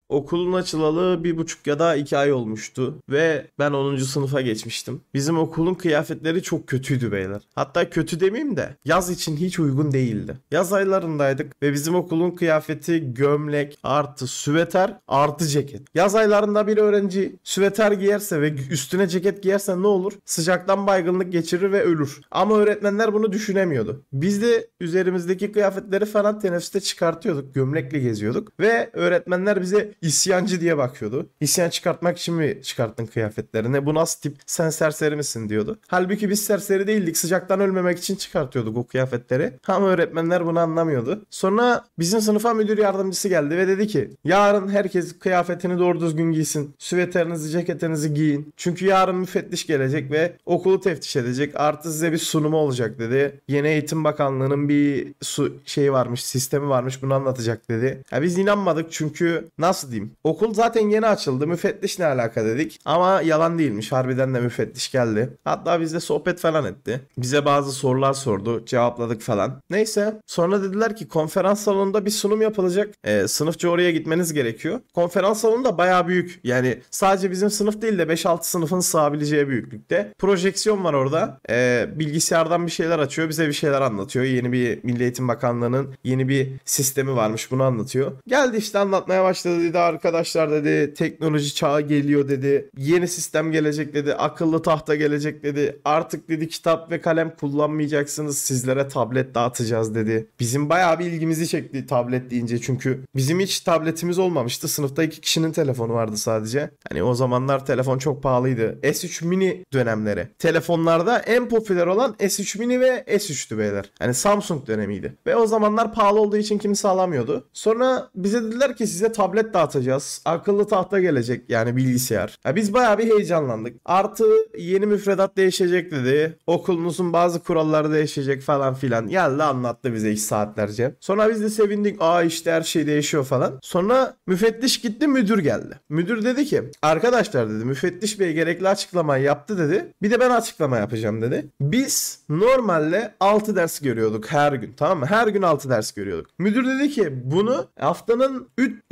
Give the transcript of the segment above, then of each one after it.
Okulun açılalı 1,5 ya da 2 ay olmuştu ve ben 10. sınıfa geçmiştim. Bizim okulun kıyafetleri çok kötüydü beyler. Hatta kötü demeyeyim de yaz için hiç uygun değildi. Yaz aylarındaydık ve bizim okulun kıyafeti gömlek artı süveter artı ceket. Yaz aylarında bir öğrenci süveter giyerse ve üstüne ceket giyerse ne olur? Sıcaktan baygınlık geçirir ve ölür. Ama öğretmenler bunu düşünemiyordu. Biz de üzerimizdeki kıyafetleri falan teneffüste çıkartıyorduk. Gömlekle geziyorduk ve öğretmenler bize isyancı diye bakıyordu. İsyan çıkartmak için mi çıkarttın kıyafetlerini? Bu nasıl tip? Sen serseri misin diyordu. Halbuki biz serseri değildik. Sıcaktan ölmemek için çıkartıyorduk o kıyafetleri. Ama öğretmenler bunu anlamıyordu. Sonra bizim sınıfa müdür yardımcısı geldi ve dedi ki yarın herkes kıyafetini doğru düzgün giysin. Süveterinizi, ceketinizi giyin. Çünkü yarın müfettiş gelecek ve okulu teftiş edecek. Artı size bir sunumu olacak dedi. Yeni Eğitim Bakanlığı'nın bir şey varmış, sistemi varmış, bunu anlatacak dedi. Ya biz inanmadık çünkü nasıl diyeyim? Okul zaten yeni açıldı. Müfettiş ne alaka dedik. Ama yalan değilmiş. Harbiden de müfettiş geldi. Hatta bizle sohbet falan etti. Bize bazı sorular sordu. Cevapladık falan. Neyse. Sonra dediler ki konferans salonunda bir sunum yapılacak. Sınıfça oraya gitmeniz gerekiyor. Konferans salonu da bayağı büyük. Yani sadece bizim sınıf değil de 5-6 sınıfın sığabileceği büyüklükte. Projeksiyon var orada. Bilgisayardan bir şeyler açıyor. Bize bir şeyler anlatıyor. Yeni bir Milli Eğitim Bakanlığı'nın yeni bir sistemi varmış. Bunu anlatıyor. Geldi işte anlatmaya başladı dedi. Arkadaşlar dedi teknoloji çağı geliyor dedi. Yeni sistem gelecek dedi. Akıllı tahta gelecek dedi. Artık dedi kitap ve kalem kullanmayacaksınız. Sizlere tablet dağıtacağız dedi. Bizim bayağı bir ilgimizi çekti tablet deyince. Çünkü bizim hiç tabletimiz olmamıştı. Sınıfta 2 kişinin telefonu vardı sadece. Hani o zamanlar telefon çok pahalıydı. S3 mini dönemleri. Telefonlarda en popüler olan S3 mini ve S3'tü beyler. Hani Samsung dönemiydi. Ve o zamanlar pahalı olduğu için kimse alamıyordu. Sonra bize dediler ki size tablet dağıtacağız. Akıllı tahta gelecek yani bilgisayar. Ya biz bayağı bir heyecanlandık. Artı yeni müfredat değişecek dedi. Okulunuzun bazı kuralları değişecek falan filan. Geldi anlattı bize 2 saatlerce. Sonra biz de sevindik. Aa işte her şey değişiyor falan. Sonra müfettiş gitti müdür geldi. Müdür dedi ki arkadaşlar dedi müfettiş bey gerekli açıklamayı yaptı dedi. Bir de ben açıklama yapacağım dedi. Biz normalde 6 ders görüyorduk her gün, tamam mı? Her gün 6 ders görüyorduk. Müdür dedi ki bunu haftanın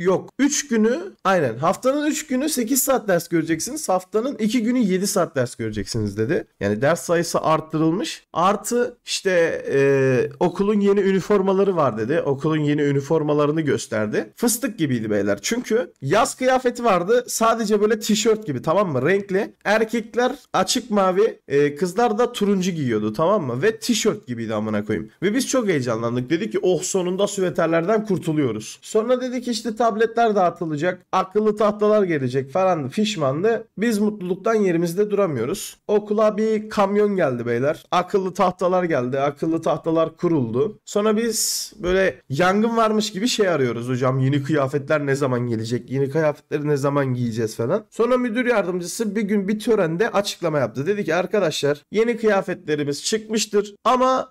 3 günü aynen haftanın 3 günü 8 saat ders göreceksiniz. Haftanın 2 günü 7 saat ders göreceksiniz dedi. Yani ders sayısı arttırılmış. Artı işte okulun yeni üniformaları var dedi. Okulun yeni üniformalarını gösterdi. Fıstık gibiydi beyler. Çünkü yaz kıyafeti vardı. Sadece böyle tişört gibi, tamam mı? Renkli. Erkekler açık mavi, kızlar da turuncu giyiyordu, tamam mı? Ve tişört gibiydi amına koyayım. Ve biz çok heyecanlandık. Dedik ki oh sonunda süveterlerden kurtuluyoruz. Sonra dedik işte tabletler dağıtılacak. Akıllı tahtalar gelecek falan fişmandı. Biz mutluluktan yerimizde duramıyoruz. Okula bir kamyon geldi beyler. Akıllı tahtalar geldi. Akıllı tahtalar kuruldu. Sonra biz böyle yangın varmış gibi şey arıyoruz hocam. Yeni kıyafetler ne zaman gelecek? Yeni kıyafetleri ne zaman giyeceğiz falan. Sonra müdür yardımcısı bir gün bir törende açıklama yaptı. Dedi ki arkadaşlar yeni kıyafetlerimiz çıkmıştır ama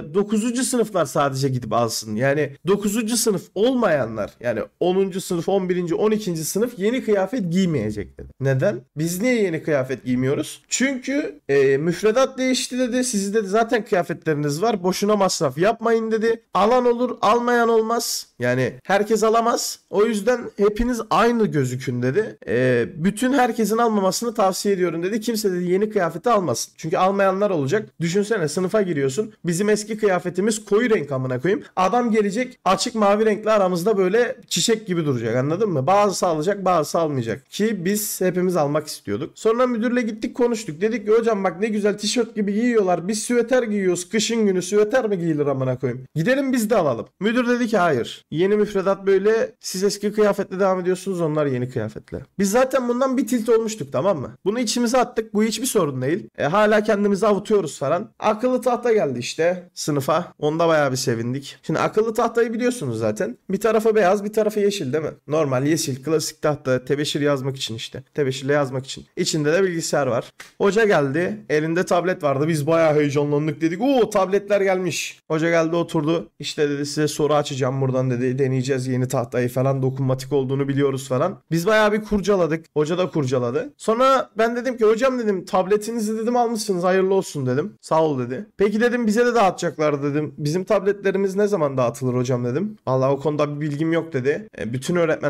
9. sınıflar sadece gidip alsın. Yani 9. sınıf olmayanlar yani 10. sınıf, 11. 12. sınıf yeni kıyafet giymeyecek dedi. Neden? Biz niye yeni kıyafet giymiyoruz? Çünkü müfredat değişti dedi. Sizin de zaten kıyafetleriniz var. Boşuna masraf yapmayın dedi. Alan olur, almayan olmaz. Yani herkes alamaz. O yüzden hepiniz aynı gözükün dedi. Bütün herkesin almamasını tavsiye ediyorum dedi. Kimse dedi yeni kıyafeti almasın. Çünkü almayanlar olacak. Düşünsene sınıfa giriyorsun. Bizim eski kıyafetimiz koyu renk amına koyayım. Adam gelecek açık mavi renkli aramızda böyle çiçek gibi duracak, anladın mı? Bazısı alacak, bazısı almayacak. Ki biz hepimiz almak istiyorduk. Sonra müdürle gittik konuştuk. Dedik ki hocam bak ne güzel tişört gibi giyiyorlar. Biz süveter giyiyoruz. Kışın günü süveter mi giyilir amına koyayım? Gidelim biz de alalım. Müdür dedi ki hayır. Yeni müfredat böyle. Siz eski kıyafetle devam ediyorsunuz. Onlar yeni kıyafetle. Biz zaten bundan bir tilt olmuştuk, tamam mı? Bunu içimize attık. Bu hiçbir sorun değil. Hala kendimizi avutuyoruz falan. Akıllı tahta geldi işte sınıfa. Onda bayağı bir sevindik. Şimdi akıllı tahtayı biliyorsunuz zaten. Bir tarafı beyaz, bir tarafı yeşil değil mi? Normal yeşil, klasik tahta. Tebeşir yazmak için işte. Tebeşirle yazmak için. İçinde de bilgisayar var. Hoca geldi. Elinde tablet vardı. Biz bayağı heyecanlandık, dedik. Oo tabletler gelmiş. Hoca geldi oturdu. İşte dedi size soru açacağım buradan dedi. Deneyeceğiz yeni tahtayı falan. Dokunmatik olduğunu biliyoruz falan. Biz bayağı bir kurcaladık. Hoca da kurcaladı. Sonra ben dedim ki hocam dedim tabletinizi dedim almışsınız, hayırlı olsun dedim. Sağ ol dedi. Peki dedim bize de dağıtacaklar dedim. Bizim tabletlerimiz ne zaman dağıtılır hocam dedim. Vallahi o konuda bir bilgim yok dedi. Bütün öğretmenler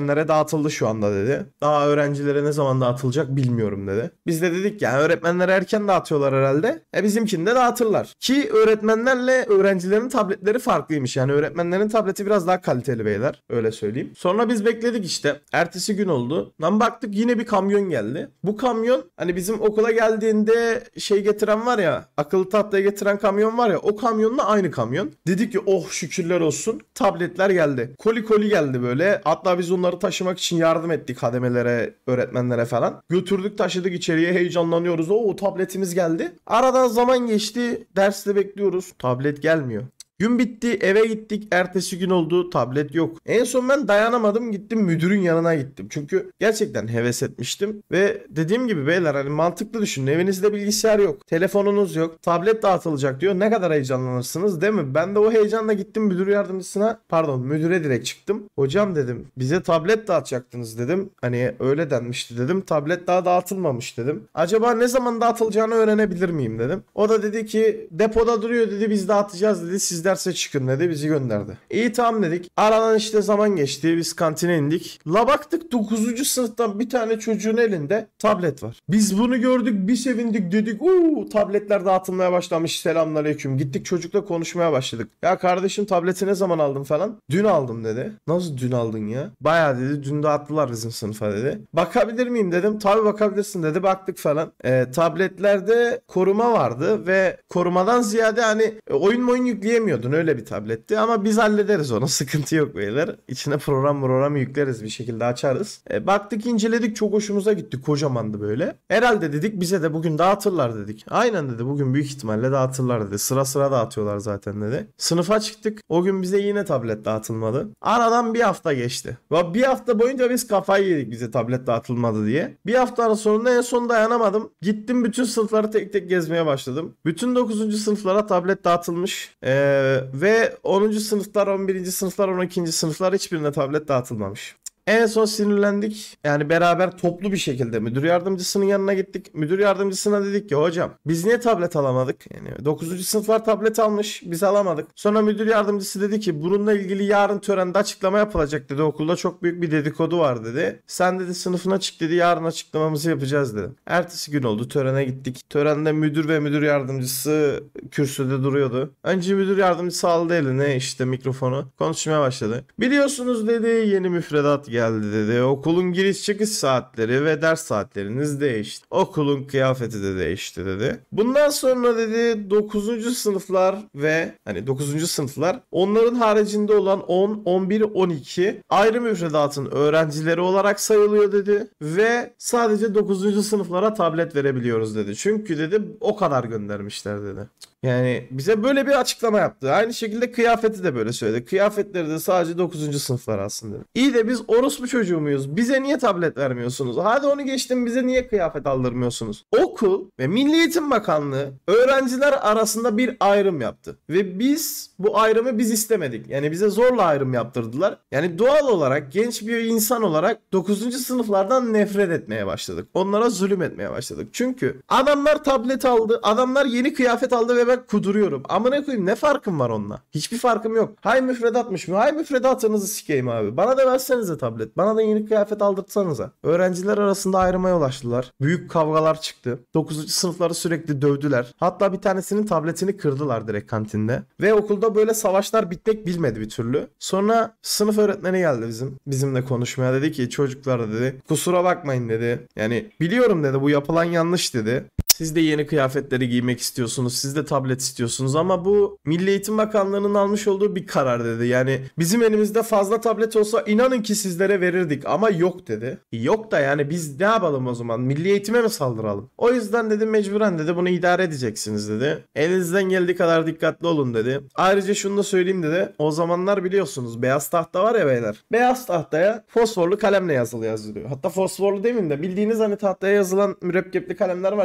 öğretmenlere dağıtıldı şu anda dedi. Daha öğrencilere ne zaman dağıtılacak bilmiyorum dedi. Biz de dedik yani öğretmenlere erken dağıtıyorlar herhalde. Bizimkini de dağıtırlar. Ki öğretmenlerle öğrencilerin tabletleri farklıymış. Yani öğretmenlerin tableti biraz daha kaliteli beyler. Öyle söyleyeyim. Sonra biz bekledik işte. Ertesi gün oldu. Lan baktık yine bir kamyon geldi. Bu kamyon hani bizim okula geldiğinde şey getiren var ya, akıllı tahtaya getiren kamyon var ya, o kamyonla aynı kamyon. Dedik ki oh şükürler olsun. Tabletler geldi. Koli koli geldi böyle. Hatta biz onları taşımak için yardım ettik hademelere, öğretmenlere falan. Götürdük taşıdık içeriye, heyecanlanıyoruz. O tabletimiz geldi. Aradan zaman geçti. Derste bekliyoruz. Tablet gelmiyor. Gün bitti, eve gittik, ertesi gün oldu, tablet yok. En son ben dayanamadım, gittim müdürün yanına gittim. Çünkü gerçekten heves etmiştim ve dediğim gibi beyler hani mantıklı düşünün, evinizde bilgisayar yok, telefonunuz yok, tablet dağıtılacak diyor. Ne kadar heyecanlanırsınız değil mi? Ben de o heyecanla gittim müdüre direkt çıktım. Hocam dedim, bize tablet dağıtacaktınız dedim. Hani öyle denmişti dedim. Tablet daha dağıtılmamış dedim. Acaba ne zaman dağıtılacağını öğrenebilir miyim dedim. O da dedi ki depoda duruyor dedi, biz dağıtacağız dedi. Siz derse çıkın dedi, bizi gönderdi. İyi tamam dedik. Aradan işte zaman geçti. Biz kantine indik. La baktık 9. sınıftan bir tane çocuğun elinde tablet var. Biz bunu gördük, bir sevindik, dedik tabletler dağıtılmaya başlamış, selamünaleyküm. Gittik çocukla konuşmaya başladık. Ya kardeşim tableti ne zaman aldın falan. Dün aldım dedi. Nasıl dün aldın ya? Bayağı dedi, dün dağıttılar bizim sınıfa dedi. Bakabilir miyim dedim. Tabii bakabilirsin dedi. Baktık falan. Tabletlerde koruma vardı ve korumadan ziyade hani oyun yükleyemiyordun. Öyle bir tabletti ama biz hallederiz onu. Sıkıntı yok beyler. İçine program yükleriz, bir şekilde açarız. Baktık, inceledik, çok hoşumuza gitti. Kocamandı böyle. Herhalde dedik bize de bugün dağıtırlar dedik. Aynen dedi, bugün büyük ihtimalle dağıtırlar dedi. Sıra sıra dağıtıyorlar zaten dedi. Sınıfa çıktık. O gün bize yine tablet dağıtılmadı. Aradan bir hafta geçti. Ve bir hafta boyunca biz kafayı yedik bize tablet dağıtılmadı diye. Bir haftanın sonunda en son dayanamadım. Gittim bütün sınıfları tek tek gezmeye başladım. Bütün 9. sınıflara tablet dağıtılmış. Ve 10. sınıflar, 11. sınıflar, 12. sınıflar hiçbirine tablet dağıtılmamış. En son sinirlendik. Yani beraber toplu bir şekilde müdür yardımcısının yanına gittik. Müdür yardımcısına dedik ki hocam biz niye tablet alamadık? Yani 9. sınıflar tablet almış, biz alamadık. Sonra müdür yardımcısı dedi ki bununla ilgili yarın törende açıklama yapılacak dedi. Okulda çok büyük bir dedikodu var dedi. Sen dedi sınıfına çık dedi, yarın açıklamamızı yapacağız dedi. Ertesi gün oldu, törene gittik. Törende müdür ve müdür yardımcısı kürsüde duruyordu. Önce müdür yardımcısı aldı eline işte mikrofonu, konuşmaya başladı. Biliyorsunuz dedi, yeni müfredat geldi dedi. Okulun giriş çıkış saatleri ve ders saatleriniz değişti. Okulun kıyafeti de değişti dedi. Bundan sonra dedi 9. sınıflar ve hani 9. sınıflar onların haricinde olan 10, 11, 12 ayrı müfredatın öğrencileri olarak sayılıyor dedi. Ve sadece 9. sınıflara tablet verebiliyoruz dedi. Çünkü dedi o kadar göndermişler dedi. Yani bize böyle bir açıklama yaptı. Aynı şekilde kıyafeti de böyle söyledi. Kıyafetleri de sadece 9. sınıflar aslında. İyi de biz orospu çocuğu muyuz? Bize niye tablet vermiyorsunuz? Hadi onu geçtim, bize niye kıyafet aldırmıyorsunuz? Okul ve Milli Eğitim Bakanlığı öğrenciler arasında bir ayrım yaptı. Ve biz bu ayrımı istemedik. Yani bize zorla ayrım yaptırdılar. Yani doğal olarak genç bir insan olarak 9. sınıflardan nefret etmeye başladık. Onlara zulüm etmeye başladık. Çünkü adamlar tablet aldı. Adamlar yeni kıyafet aldı ve ben kuduruyorum. Amına koyayım, ne farkım var onunla? Hiçbir farkım yok. Hay müfredatmış mı? Hay müfredatınızı sikeyim abi. Bana da versenize tablet. Bana da yeni kıyafet aldırtsanıza. Öğrenciler arasında ayrıma yol açtılar. Büyük kavgalar çıktı. 9. sınıfları sürekli dövdüler. Hatta bir tanesinin tabletini kırdılar direkt kantinde. Ve okulda böyle savaşlar bitmek bilmedi bir türlü. Sonra sınıf öğretmeni geldi bizimle konuşmaya, dedi ki çocuklar dedi, kusura bakmayın dedi. Yani biliyorum dedi, bu yapılan yanlış dedi. Siz de yeni kıyafetleri giymek istiyorsunuz. Siz de tablet istiyorsunuz ama bu Milli Eğitim Bakanlığı'nın almış olduğu bir karar dedi. Yani bizim elimizde fazla tablet olsa inanın ki sizlere verirdik ama yok dedi. Yok da yani biz ne yapalım o zaman? Milli eğitime mi saldıralım? O yüzden dedi mecburen dedi bunu idare edeceksiniz dedi. Elinizden geldiği kadar dikkatli olun dedi. Ayrıca şunu da söyleyeyim dedi. O zamanlar biliyorsunuz beyaz tahta var ya beyler. Beyaz tahtaya fosforlu kalemle yazılıyor. Hatta fosforlu demeyeyim de bildiğiniz hani tahtaya yazılan mürekkepli kalemler var ya, onlardan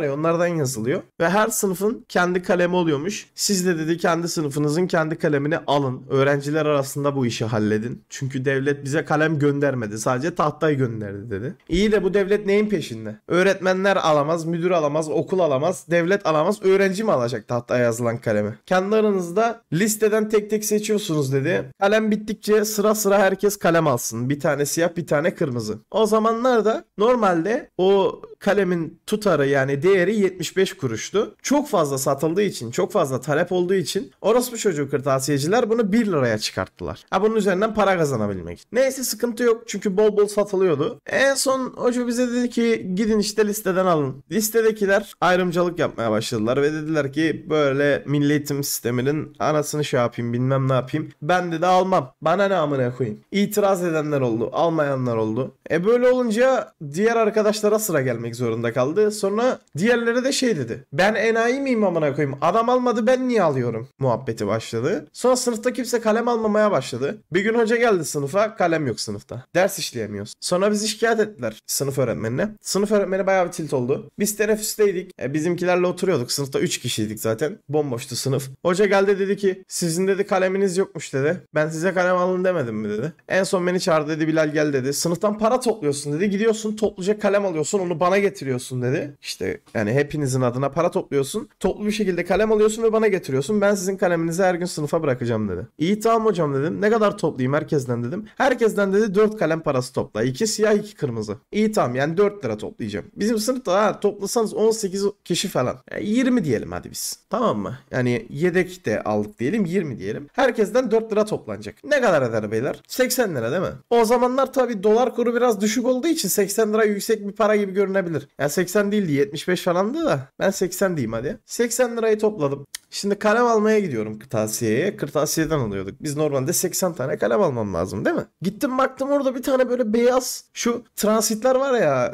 sıradan yazılıyor. Ve her sınıfın kendi kalemi oluyormuş. Siz de dedi kendi sınıfınızın kendi kalemini alın. Öğrenciler arasında bu işi halledin. Çünkü devlet bize kalem göndermedi. Sadece tahtayı gönderdi dedi. İyi de bu devlet neyin peşinde? Öğretmenler alamaz, müdür alamaz, okul alamaz, devlet alamaz. Öğrenci mi alacak tahtaya yazılan kalemi? Kendi aranızda listeden tek tek seçiyorsunuz dedi. Kalem bittikçe sıra sıra herkes kalem alsın. Bir tane siyah, bir tane kırmızı. O zamanlarda normalde o kalemin tutarı yani değeri 75 kuruştu. Çok fazla satıldığı için, çok fazla talep olduğu için orospu çocuğu kırtasiyeciler bunu 1 liraya çıkarttılar. Bunun üzerinden para kazanabilmek. Neyse sıkıntı yok çünkü bol bol satılıyordu. En son hoca bize dedi ki gidin işte listeden alın. Listedekiler ayrımcılık yapmaya başladılar ve dediler ki böyle milli eğitim sisteminin anasını şey yapayım bilmem ne yapayım. Ben de almam. Bana ne amına koyayım. İtiraz edenler oldu. Almayanlar oldu. Böyle olunca diğer arkadaşlara sıra gelmek zorunda kaldı. Sonra diğerleri de şey dedi. Ben enayi miyim amına koyayım? Adam almadı ben niye alıyorum? Muhabbeti başladı. Sonra sınıfta kimse kalem almamaya başladı. Bir gün hoca geldi sınıfa. Kalem yok sınıfta. Ders işleyemiyoruz. Sonra bizi şikayet ettiler sınıf öğretmenine. Sınıf öğretmeni bayağı bir tilt oldu. Biz teneffüsteydik. Bizimkilerle oturuyorduk. Sınıfta 3 kişiydik zaten. Bomboştu sınıf. Hoca geldi dedi ki sizin dedi kaleminiz yokmuş dedi. Ben size kalem alın demedim mi dedi. En son beni çağırdı dedi Bilal gel dedi. Sınıftan para topluyorsun dedi. Gidiyorsun topluca kalem alıyorsun onu bana getiriyorsun dedi. İşte yani hepinizin adına para topluyorsun. Toplu bir şekilde kalem alıyorsun ve bana getiriyorsun. Ben sizin kaleminizi her gün sınıfa bırakacağım dedi. İyi tamam hocam dedim. Ne kadar toplayayım herkesten dedim. Herkesten dedi 4 kalem parası topla. 2 siyah 2 kırmızı. İyi tamam yani 4 lira toplayacağım. Bizim sınıfta toplasanız 18 kişi falan. 20 diyelim hadi biz. Tamam mı? Yani yedek de aldık diyelim 20 diyelim. Herkesten 4 lira toplanacak. Ne kadar eder beyler? 80 lira değil mi? O zamanlar tabii dolar kuru biraz düşük olduğu için 80 lira yüksek bir para gibi görünebilir. Yani 80 değildi 75 falandı da ben 80 diyeyim hadi. 80 lirayı topladım. Şimdi kalem almaya gidiyorum kırtasiyeye. Kırtasiyeden alıyorduk. Biz normalde 80 tane kalem almam lazım değil mi? Gittim baktım orada bir tane böyle beyaz şu transitler var ya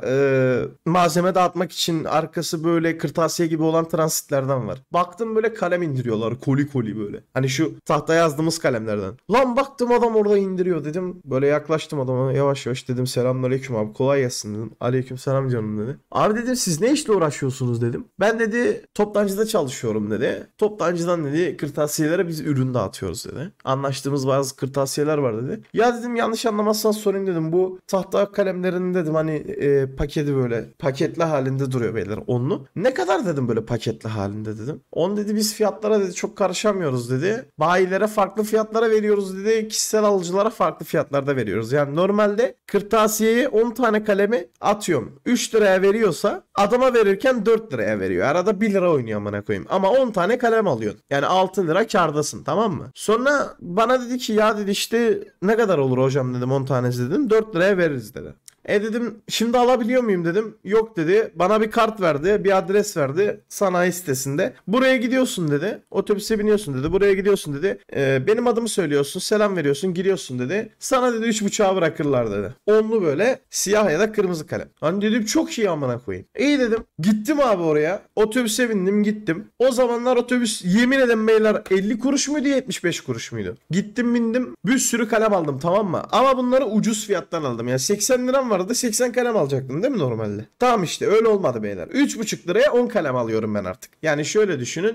malzeme dağıtmak için arkası böyle kırtasiye gibi olan transitlerden var. Baktım böyle kalem indiriyorlar koli koli böyle. Hani şu tahta yazdığımız kalemlerden. Lan baktım adam orada indiriyor dedim. Böyle yaklaştım adama yavaş yavaş dedim selamünaleyküm abi kolay gelsin dedim. Aleyküm selam canım dedi. Abi dedim siz ne işle uğraşıyorsunuz dedim. Ben dedi toptancıda çalışıyorum dedi. Toptancıdan dedi kırtasiyelere biz ürün dağıtıyoruz dedi. Anlaştığımız bazı kırtasiyeler var dedi. Ya dedim yanlış anlamazsan sorayım dedim. Bu tahta kalemlerinin dedim hani paketi böyle paketli halinde duruyor beyler onlu. Ne kadar dedim böyle paketli halinde dedim. On dedi biz fiyatlara dedi çok karışamıyoruz dedi. Bayilere farklı fiyatlara veriyoruz dedi. Kişisel alıcılara farklı fiyatlarda veriyoruz. Yani normalde kırtasiyeye 10 tane kalemi atıyorum. 3 liraya veriyorsa adama verirken 4 liraya veriyor. Arada 1 lira oynuyor amına koyayım. Ama 10 tane kalem alıyorsun. Yani 6 lira kârdasın tamam mı? Sonra bana dedi ki ya dedi işte ne kadar olur hocam dedim 10 tanesi dedim. 4 liraya veririz dedi. Dedim şimdi alabiliyor muyum dedim. Yok dedi. Bana bir kart verdi. Bir adres verdi. Sanayi sitesinde. Buraya gidiyorsun dedi. Otobüse biniyorsun dedi. Buraya gidiyorsun dedi. Benim adımı söylüyorsun. Selam veriyorsun. Giriyorsun dedi. Sana dedi 3,5'a bırakırlar dedi. Onlu böyle siyah ya da kırmızı kalem. Hani dedim çok iyi amına koyayım. İyi dedim. Gittim abi oraya. Otobüse bindim gittim. O zamanlar otobüs yemin ederim beyler 50 kuruş muydu 75 kuruş muydu? Gittim bindim. Bir sürü kalem aldım tamam mı? Ama bunları ucuz fiyattan aldım. Yani 80 liram vardı 80 kalem alacaktım değil mi normalde? Tamam işte öyle olmadı beyler. 3,5 liraya 10 kalem alıyorum ben artık. Yani şöyle düşünün.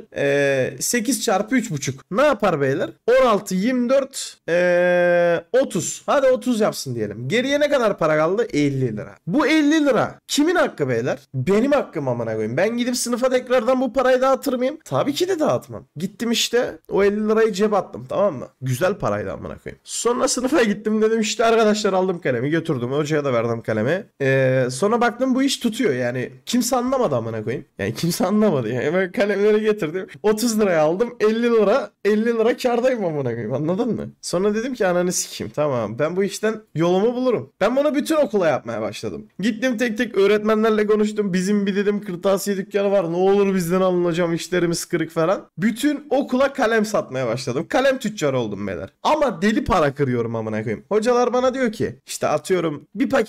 8 çarpı 3,5. Ne yapar beyler? 16, 24, 30. Hadi 30 yapsın diyelim. Geriye ne kadar para kaldı? 50 lira. Bu 50 lira kimin hakkı beyler? Benim hakkım amına koyayım. Ben gidip sınıfa tekrardan bu parayı dağıtır mıyım? Tabii ki de dağıtmam. Gittim işte o 50 lirayı cebe attım tamam mı? Güzel paraydı amına koyayım. Sonra sınıfa gittim dedim işte arkadaşlar aldım kalemi götürdüm. Hocaya da verdim kalemi. Sonra baktım bu iş tutuyor yani. Kimse anlamadı amına koyayım. Yani kimse anlamadı yani. Ben kalemleri getirdim. 30 liraya aldım. 50 lira kârdayım amına koyayım. Anladın mı? Sonra dedim ki ananı sikeyim. Tamam ben bu işten yolumu bulurum. Ben bunu bütün okula yapmaya başladım. Gittim tek tek öğretmenlerle konuştum. Bizim bir dedim kırtasiye dükkanı var. Ne olur bizden alın hocam işlerimiz kırık falan. Bütün okula kalem satmaya başladım. Kalem tüccarı oldum beyler. Ama deli para kırıyorum amına koyayım. Hocalar bana diyor ki işte atıyorum bir paket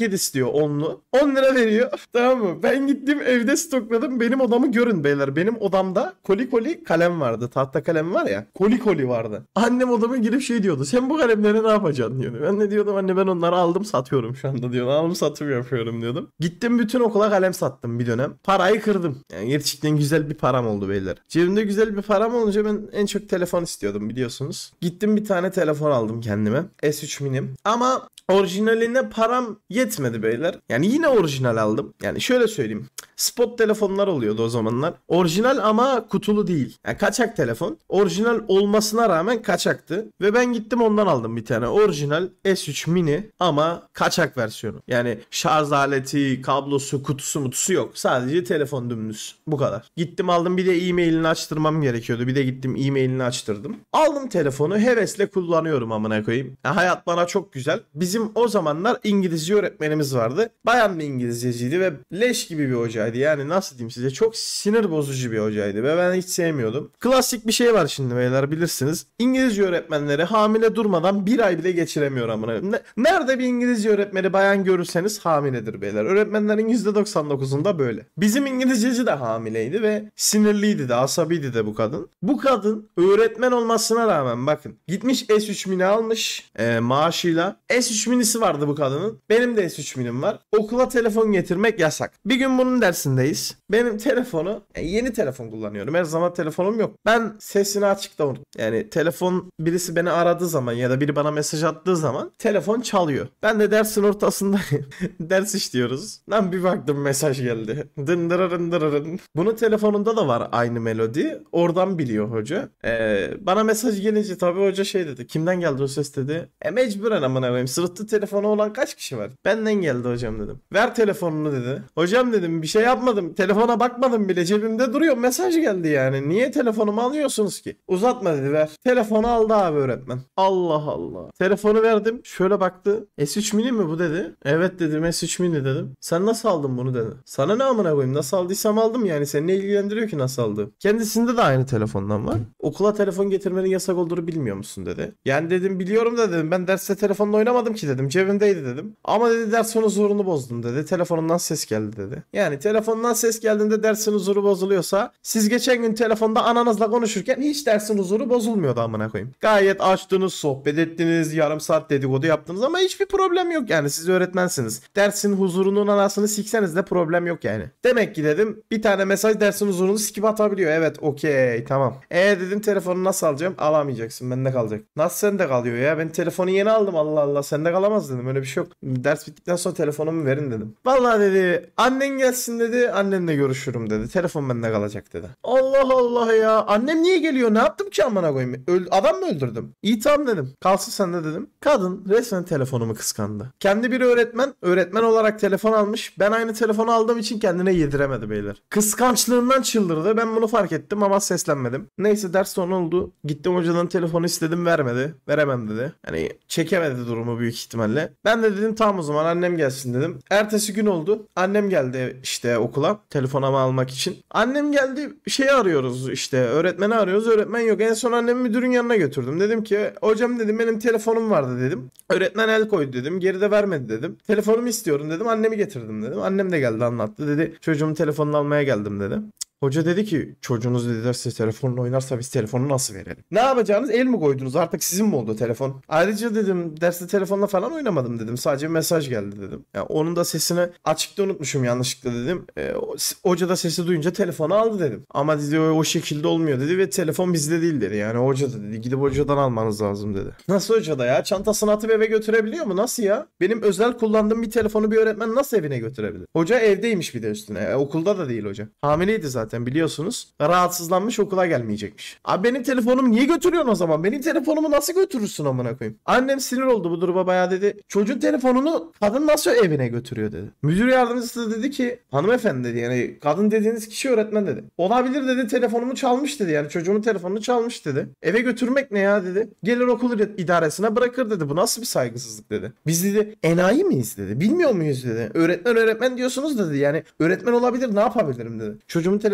paket istiyor 10'lu. 10 lira veriyor. Tamam mı? Ben gittim evde stokladım. Benim odamı görün beyler. Benim odamda koli kalem vardı. Tahta kalem var ya. Koli vardı. Annem odama girip şey diyordu. Sen bu kalemleri ne yapacaksın diyordu. Ben de diyordum anne ben onları aldım satıyorum şu anda diyordu. Alım satım yapıyorum diyordum. Gittim bütün okula kalem sattım bir dönem. Parayı kırdım. Yani gerçekten güzel bir param oldu beyler. Cebimde güzel bir param olunca ben en çok telefon istiyordum biliyorsunuz. Gittim bir tane telefon aldım kendime. S3 minim. Ama orijinaline param yetmedi beyler. Yani yine orijinal aldım. Yani şöyle söyleyeyim. Spot telefonlar oluyordu o zamanlar. Orijinal ama kutulu değil. Yani kaçak telefon. Orijinal olmasına rağmen kaçaktı. Ve ben gittim ondan aldım bir tane. Orijinal S3 mini ama kaçak versiyonu. Yani şarj aleti, kablosu, kutusu mutusu yok. Sadece telefon dümdüz. Bu kadar. Gittim aldım bir de e-mailini açtırmam gerekiyordu. Bir de gittim e-mailini açtırdım. Aldım telefonu hevesle kullanıyorum amına koyayım. Yani hayat bana çok güzel. Bizim o zamanlar İngilizce öğretmenimiz vardı. Bayan bir İngilizceciydi ve leş gibi bir hocaydı. Yani nasıl diyeyim size çok sinir bozucu bir hocaydı ve ben hiç sevmiyordum. Klasik bir şey var şimdi beyler bilirsiniz. İngilizce öğretmenleri hamile durmadan bir ay bile geçiremiyor amına. Nerede bir İngilizce öğretmeni bayan görürseniz hamiledir beyler. Öğretmenlerin %99'unda böyle. Bizim İngilizceci de hamileydi ve sinirliydi de asabiydi de bu kadın. Bu kadın öğretmen olmasına rağmen bakın gitmiş S3 mini almış maaşıyla. S3 minisi vardı bu kadının. Benim de S3 minim var. Okula telefon getirmek yasak. Bir gün bunun dersindeyiz. Benim telefonu yeni telefon kullanıyorum. Her zaman telefonum yok. Ben sesini açıkta unuttum. Yani telefon birisi beni aradığı zaman ya da biri bana mesaj attığı zaman telefon çalıyor. Ben de dersin ortasında ders işliyoruz. Lan bir baktım mesaj geldi. Dındırırın. Bunun telefonunda da var aynı melodi. Oradan biliyor hoca. Bana mesaj gelince tabii hoca şey dedi. Kimden geldi o ses dedi. Mecburen amına koyayım. Sırtlı telefonu olan kaç kişi var? Benden geldi hocam dedim. Ver telefonunu dedi. Hocam dedim bir şey yapmadım. Telefona bakmadım bile. Cebimde duruyor. Mesaj geldi yani. Niye telefonumu alıyorsunuz ki? Uzatma dedi ver. Telefonu aldı abi öğretmen. Allah Allah. Telefonu verdim. Şöyle baktı. S3 mini mi bu dedi. Evet dedim S3 mini dedim. Sen nasıl aldın bunu dedi. Sana ne amına koyayım? Nasıl aldıysam aldım yani. Seni ne ilgilendiriyor ki nasıl aldığım? Kendisinde de aynı telefondan var. Okula telefon getirmenin yasak olduğunu bilmiyor musun dedi. Yani dedim biliyorum da dedim. Ben derste telefonla oynamadım ki dedim. Cebimdeydi dedim. Ama dedi dersin huzurunu bozdun dedi. Telefonundan ses geldi dedi. Yani telefondan ses geldiğinde dersin huzuru bozuluyorsa siz geçen gün telefonda ananızla konuşurken hiç dersin huzuru bozulmuyordu amına koyayım. Gayet açtınız, sohbet ettiniz, yarım saat dedikodu yaptınız ama hiçbir problem yok yani siz öğretmensiniz. Dersin huzurunun anasını sikseniz de problem yok yani. Demek ki dedim bir tane mesaj dersin huzurunu sikip atabiliyor. Evet okey tamam. Dedim telefonu nasıl alacağım? Alamayacaksın bende kalacak. Nasıl sende kalıyor ya? Ben telefonu yeni aldım Allah Allah sende kalamaz dedim öyle bir şey yok. Ders bittikten sonra telefonumu verin dedim. Vallahi dedi annen gelsin dedi annenle görüşürüm dedi. Telefon bende kalacak dedi. Allah Allah ya. Annem niye geliyor? Ne yaptım ki amına koyayım? Adam mı öldürdüm? İyi tamam dedim. Kalsın sende dedim. Kadın resmen telefonumu kıskandı. Kendi bir öğretmen olarak telefon almış. Ben aynı telefonu aldığım için kendine yediremedi beyler. Kıskançlığından çıldırdı. Ben bunu fark ettim ama seslenmedim. Neyse ders sonu oldu. Gittim hocadan telefonu istedim vermedi. Veremem dedi. Hani çekemedi durumu büyük ihtimalle. Ben de dedim tamam o zaman annem gelsin dedim. Ertesi gün oldu. Annem geldi işte okula telefonumu almak için. Annem geldi şeyi arıyoruz işte öğretmeni arıyoruz öğretmen yok. En son annemi müdürün yanına götürdüm. Dedim ki hocam dedim benim telefonum vardı dedim. Öğretmen el koydu dedim. Geri de vermedi dedim. Telefonumu istiyorum dedim. Annemi getirdim dedim. Annem de geldi anlattı dedi. Çocuğumun telefonunu almaya geldim dedi. Hoca dedi ki çocuğunuz dedi derse telefonla oynarsa biz telefonu nasıl verelim? Ne yapacağınız el mi koydunuz artık sizin mi oldu telefon? Ayrıca dedim derste telefonla falan oynamadım dedim. Sadece bir mesaj geldi dedim. Yani onun da sesini açıkta unutmuşum yanlışlıkla dedim. Hoca da sesi duyunca telefonu aldı dedim. Ama dedi o şekilde olmuyor dedi ve telefon bizde değil dedi. Yani hoca da dedi gidip hocadan almanız lazım dedi. Nasıl hocada ya? Çantasını atıp eve götürebiliyor mu? Nasıl ya? Benim özel kullandığım bir telefonu bir öğretmen nasıl evine götürebilir? Hoca evdeymiş bir de üstüne. Okulda da değil hoca. Hamileydi zaten biliyorsunuz. Rahatsızlanmış okula gelmeyecekmiş. Abi benim telefonumu niye götürüyorsun o zaman? Benim telefonumu nasıl götürürsün amına koyayım? Annem sinir oldu bu duruma bayağı dedi. Çocuğun telefonunu kadın nasıl evine götürüyor dedi. Müdür yardımcısı da dedi ki hanımefendi dedi yani kadın dediğiniz kişi öğretmen dedi. Olabilir dedi telefonumu çalmış dedi yani çocuğumun telefonunu çalmış dedi. Eve götürmek ne ya dedi. Gelir okul idaresine bırakır dedi. Bu nasıl bir saygısızlık dedi. Biz dedi enayi miyiz dedi. Bilmiyor muyuz dedi. Öğretmen diyorsunuz dedi. Yani öğretmen olabilir ne yapabilirim dedi. Çocuğumun telefonu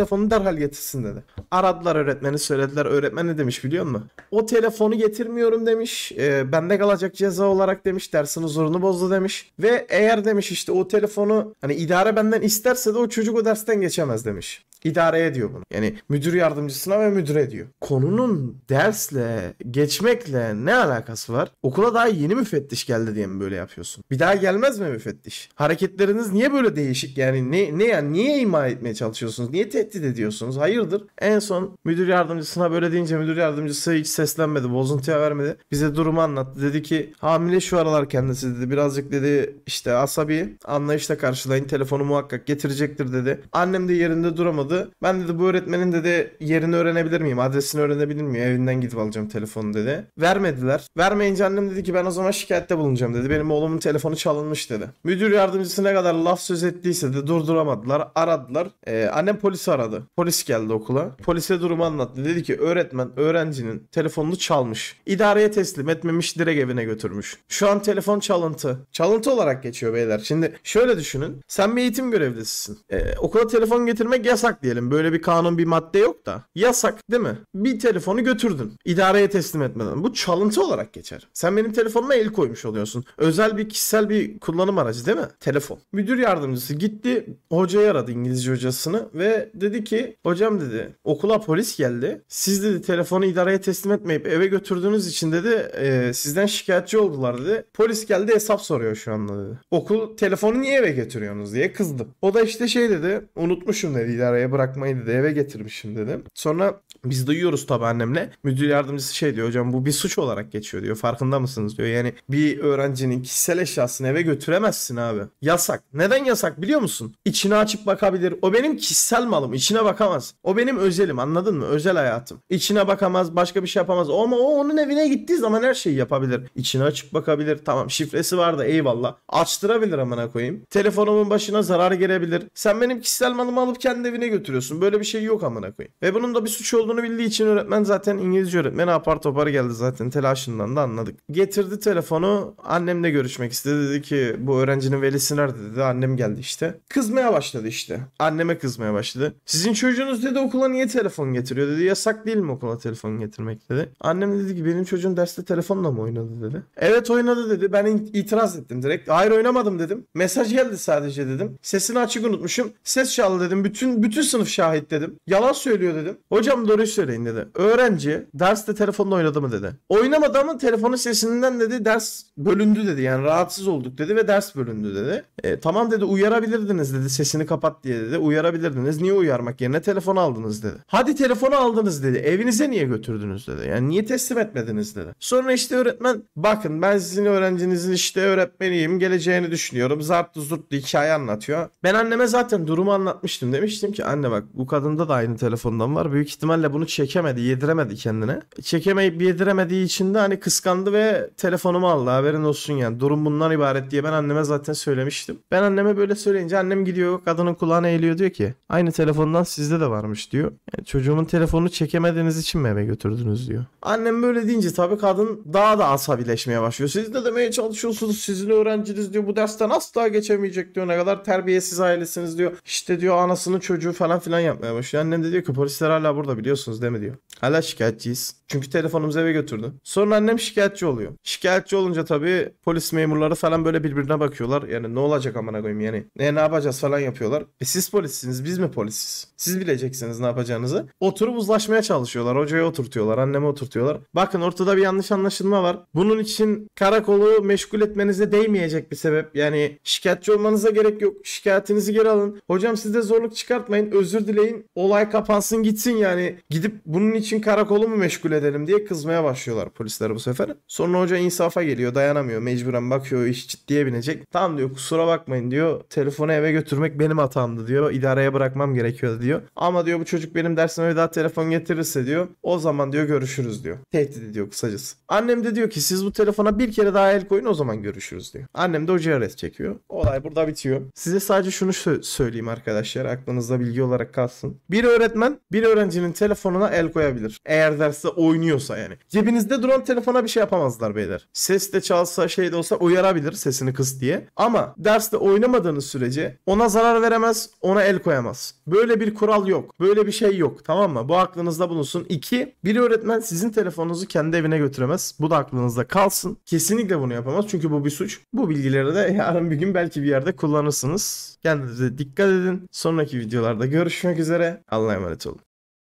telefonu derhal getirsin dedi. Aradılar öğretmeni, söylediler. Öğretmen ne demiş biliyor musun? O telefonu getirmiyorum demiş. Bende kalacak ceza olarak demiş. Dersin huzurunu bozdu demiş. Ve eğer demiş işte o telefonu hani idare benden isterse de o çocuk o dersten geçemez demiş. İdareye diyor bunu. Yani müdür yardımcısına ve müdüre diyor. Konunun dersle, geçmekle ne alakası var? Okula daha yeni müfettiş geldi diye mi böyle yapıyorsun? Bir daha gelmez mi müfettiş? Hareketleriniz niye böyle değişik? Yani ne yani niye ima etmeye çalışıyorsunuz? Niye tehdit ediyorsunuz? Hayırdır? En son müdür yardımcısına böyle deyince müdür yardımcısı hiç seslenmedi, bozuntuya vermedi. Bize durumu anlattı. Dedi ki hamile şu aralar kendisi dedi. Birazcık dedi işte asabi, anlayışla karşılayın. Telefonu muhakkak getirecektir dedi. Annem de yerinde duramadı. Ben dedi bu öğretmenin dedi yerini öğrenebilir miyim? Adresini öğrenebilir miyim? Evinden gidip alacağım telefonu dedi. Vermediler. Vermeyince annem dedi ki ben o zaman şikayette bulunacağım dedi. Benim oğlumun telefonu çalınmış dedi. Müdür yardımcısı ne kadar laf söz ettiyse de durduramadılar. Aradılar. Annem polisi aradı. Polis geldi okula. Polise durumu anlattı. Dedi ki öğretmen öğrencinin telefonunu çalmış. İdareye teslim etmemiş, direkt evine götürmüş. Şu an telefon çalıntı. Çalıntı olarak geçiyor beyler. Şimdi şöyle düşünün. Sen bir eğitim görevlisisin. Okula telefon getirmek yasak diyelim. Böyle bir kanun bir madde yok da. Yasak değil mi? Bir telefonu götürdün. İdareye teslim etmeden. Bu çalıntı olarak geçer. Sen benim telefonuma el koymuş oluyorsun. Özel bir kişisel bir kullanım aracı değil mi? Telefon. Müdür yardımcısı gitti hocayı aradı, İngilizce hocasını ve dedi ki hocam dedi okula polis geldi. Siz dedi telefonu idareye teslim etmeyip eve götürdüğünüz için dedi sizden şikayetçi oldular dedi. Polis geldi hesap soruyor şu anda dedi. Okul telefonu niye eve götürüyorsunuz diye kızdım. O da işte şey dedi unutmuşum dedi idareye bırakmayı dedi eve getirmişim dedi. Sonra biz duyuyoruz tabii annemle. Müdür yardımcısı şey diyor hocam bu bir suç olarak geçiyor diyor. Farkında mısınız diyor. Yani bir öğrencinin kişisel eşyasını eve götüremezsin abi. Yasak. Neden yasak biliyor musun? İçini açıp bakabilir. O benim kişisel malım. İçine bakamaz. O benim özelim anladın mı? Özel hayatım. İçine bakamaz. Başka bir şey yapamaz. Ama o onun evine gittiği zaman her şeyi yapabilir. İçine açıp bakabilir. Tamam şifresi var da eyvallah. Açtırabilir amına koyayım. Telefonumun başına zarar gelebilir. Sen benim kişisel malımı alıp kendi evine götürüyorsun. Böyle bir şey yok amına koyayım. Ve bunun da bir suç olduğunu bildiği için öğretmen zaten İngilizce öğretmeni apar topar geldi zaten. Telaşından da anladık. Getirdi telefonu. Annemle görüşmek istedi. Dedi ki bu öğrencinin velisi nerede dedi. Annem geldi işte. Kızmaya başladı işte. Anneme kızmaya başladı. Sizin çocuğunuz dedi okula niye telefon getiriyor dedi. Yasak değil mi okula telefon getirmek dedi. Annem dedi ki benim çocuğum derste telefonla mı oynadı dedi. Evet oynadı dedi. Ben itiraz ettim direkt. Hayır oynamadım dedim. Mesaj geldi sadece dedim. Sesini açık unutmuşum. Ses çaldı dedim. Bütün sınıf şahit dedim. Yalan söylüyor dedim. Hocam doğruyu söyleyin dedi. Öğrenci derste telefonla oynadı mı dedi. Oynamadı ama telefonun sesinden dedi ders bölündü dedi. Yani rahatsız olduk dedi ve ders bölündü dedi. Tamam dedi uyarabilirdiniz dedi. Sesini kapat diye dedi. Uyarabilirdiniz. Niye uyarmak yerine telefonu aldınız dedi. Hadi telefonu aldınız dedi. Evinize niye götürdünüz dedi. Yani niye teslim etmediniz dedi. Sonra işte öğretmen bakın ben sizin öğrencinizin işte öğretmeniyim. Geleceğini düşünüyorum. Zartlı zurtlu hikaye anlatıyor. Ben anneme zaten durumu anlatmıştım. Demiştim ki anne bak bu kadında da aynı telefondan var. Büyük ihtimalle bunu çekemedi, yediremedi kendine. Çekemeyip yediremediği için de hani kıskandı ve telefonumu aldı. Haberin olsun yani. Durum bundan ibaret diye ben anneme zaten söylemiştim. Ben anneme böyle söyleyince annem gidiyor kadının kulağına eğiliyor diyor ki aynı telefondan sizde de varmış diyor. Yani çocuğumun telefonunu çekemediğiniz için mi eve götürdünüz diyor. Annem böyle deyince tabii kadın daha da asabileşmeye başlıyor. Siz de demeye çalışıyorsunuz sizin öğrenciniz diyor bu dersten asla geçemeyecek diyor. Ne kadar terbiyesiz ailesiniz diyor. İşte diyor anasının çocuğu falan filan yapmaya başlıyor. Annem de diyor ki polisler hala burada biliyorsunuz değil mi diyor. Hala şikayetçiyiz. Çünkü telefonumuzu eve götürdü. Sonra annem şikayetçi oluyor. Şikayetçi olunca tabii polis memurları falan böyle birbirine bakıyorlar. Yani ne olacak amına koyayım yani. Ne yapacağız falan yapıyorlar. Siz polissiniz biz mi polisiz? Siz bileceksiniz ne yapacağınızı. Oturup uzlaşmaya çalışıyorlar. Hocaya oturtuyorlar. Anneme oturtuyorlar. Bakın ortada bir yanlış anlaşılma var. Bunun için karakolu meşgul etmenize değmeyecek bir sebep. Yani şikayetçi olmanıza gerek yok. Şikayetinizi geri alın. Hocam siz de zorluk çıkartmayın. Özür dileyin. Olay kapansın gitsin yani. Gidip bunun için karakolu mu meşgul edelim diye kızmaya başlıyorlar polisler bu sefer. Sonra hoca insafa geliyor. Dayanamıyor. Mecburen bakıyor iş ciddiye binecek. Tamam diyor kusura bakmayın diyor. Telefonu eve götürmek benim hatamdı diyor. İdareye bırakmam gerekiyordu diyor. Ama diyor bu çocuk benim dersime bir daha telefon getirirse diyor. O zaman diyor görüşürüz diyor. Tehdit ediyor kısacası. Annem de diyor ki siz bu telefona bir kere daha el koyun o zaman görüşürüz diyor. Annem de hocaya res çekiyor. Olay burada bitiyor. Size sadece şunu söyleyeyim arkadaşlar. Aklınızda bilgi olarak kalsın. Bir öğretmen bir öğrencinin telefonuna el koyabilir. Eğer derste oynuyorsa yani. Cebinizde duran telefona bir şey yapamazlar beyler. Ses de çalsa şey de olsa uyarabilir sesini kıs diye. Ama derste oynamadığınız sürece ona zarar veremez, ona el koyamaz. Böyle Böyle bir kural yok. Böyle bir şey yok. Tamam mı? Bu aklınızda bulunsun. 2. Bir öğretmen sizin telefonunuzu kendi evine götüremez. Bu da aklınızda kalsın. Kesinlikle bunu yapamaz. Çünkü bu bir suç. Bu bilgileri de yarın bir gün belki bir yerde kullanırsınız. Kendinize dikkat edin. Sonraki videolarda görüşmek üzere. Allah'a emanet olun.